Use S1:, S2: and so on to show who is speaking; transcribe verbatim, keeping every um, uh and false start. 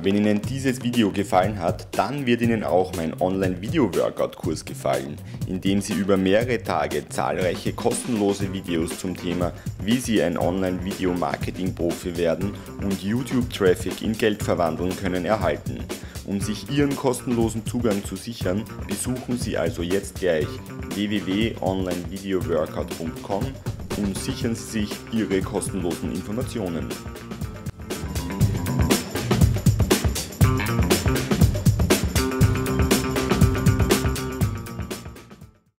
S1: Wenn Ihnen dieses Video gefallen hat, dann wird Ihnen auch mein Online-Video-Workout-Kurs gefallen, in dem Sie über mehrere Tage zahlreiche kostenlose Videos zum Thema, wie Sie ein Online-Video-Marketing-Profi werden und YouTube-Traffic in Geld verwandeln können, erhalten. Um sich Ihren kostenlosen Zugang zu sichern, besuchen Sie also jetzt gleich w w w punkt online video workout punkt com und sichern Sie sich Ihre kostenlosen Informationen.